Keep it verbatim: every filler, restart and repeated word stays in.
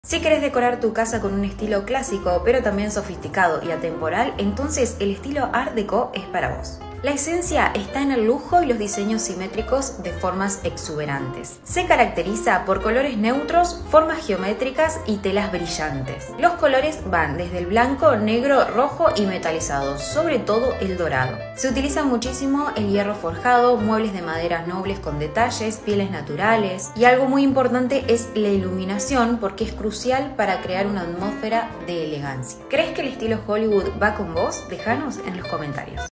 Si querés decorar tu casa con un estilo clásico, pero también sofisticado y atemporal, entonces el estilo Art Deco es para vos. La esencia está en el lujo y los diseños simétricos de formas exuberantes. Se caracteriza por colores neutros, formas geométricas y telas brillantes. Los colores van desde el blanco, negro, rojo y metalizado, sobre todo el dorado. Se utiliza muchísimo el hierro forjado, muebles de maderas nobles con detalles, pieles naturales y algo muy importante es la iluminación porque es crucial para crear una atmósfera de elegancia. ¿Crees que el estilo Hollywood va con vos? Déjanos en los comentarios.